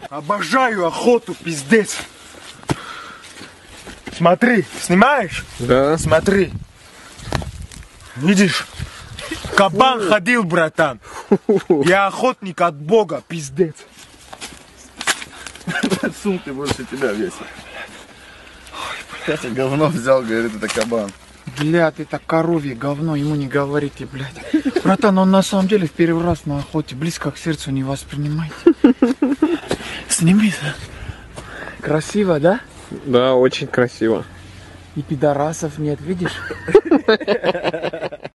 Обожаю охоту, пиздец. Смотри, снимаешь? Да. Смотри. Видишь? Кабан ходил, братан. Я охотник от Бога, пиздец. Сумки больше тебя весит. Я говно взял, говорит, это кабан. Блядь, это коровье говно, ему не говорите, блядь. Братан, он на самом деле в первый раз на охоте, близко к сердцу не воспринимайте. Сними. Красиво, да? Да, очень красиво. И пидорасов нет, видишь?